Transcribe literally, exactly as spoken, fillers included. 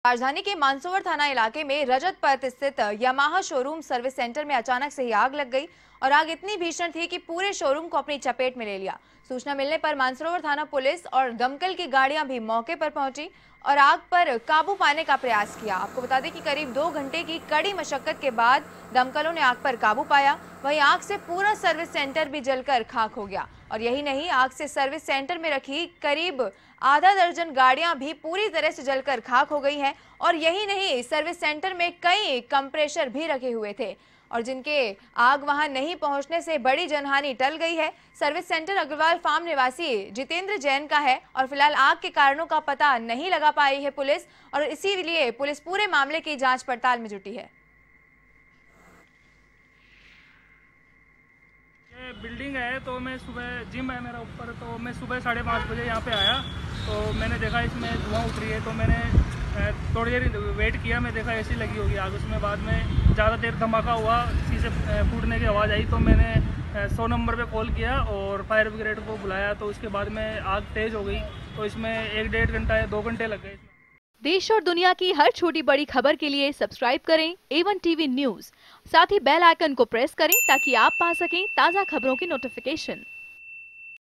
राजधानी के मानसरोवर थाना इलाके में रजत पथ स्थित यामाहा शोरूम सर्विस सेंटर में अचानक से ही आग लग गई और आग इतनी भीषण थी कि पूरे शोरूम को अपनी चपेट में ले लिया। सूचना मिलने पर मानसरोवर थाना पुलिस और दमकल की गाड़ियां भी मौके पर पहुंची और आग पर काबू पाने का प्रयास किया। आपको बता दें कि करीब दो घंटे की कड़ी मशक्कत के बाद दमकलों ने आग पर काबू पाया। वहीं आग से पूरा सर्विस सेंटर भी जलकर खाक हो गया और यही नहीं, आग से सर्विस सेंटर में रखी करीब आधा दर्जन गाड़ियां भी पूरी तरह से जलकर खाक हो गई हैं। और यही नहीं, सर्विस सेंटर में कई कंप्रेशर भी रखे हुए थे और जिनके आग वहां नहीं पहुंचने से बड़ी जनहानि टल गई है। सर्विस सेंटर अग्रवाल फार्म निवासी जितेंद्र जैन का है और फिलहाल आग के कारणों का पता नहीं लगा पाई है पुलिस, और इसीलिए पुलिस पूरे मामले की जांच पड़ताल में जुटी है। ये बिल्डिंग है तो मैं सुबह, जिम है मेरा ऊपर, तो मैं सुबह साढ़े पाँच बजे यहाँ पे आया तो मैंने देखा इसमें धुआं उठ रही है। तो मैंने थोड़ी देर वेट किया, मैं देखा एसी लगी होगी आग। उसमें बाद में ज़्यादा देर धमाका हुआ, शीशे फूटने की आवाज़ आई तो मैंने सौ नंबर पे कॉल किया और फायर ब्रिगेड को बुलाया। तो उसके बाद में आग तेज़ हो गई तो इसमें एक डेढ़ घंटा या दो घंटे लग गए। देश और दुनिया की हर छोटी बड़ी खबर के लिए सब्सक्राइब करें ए वन टीवी न्यूज़। साथ ही बेल आइकन को प्रेस करें ताकि आप पा सकें ताज़ा खबरों की नोटिफिकेशन।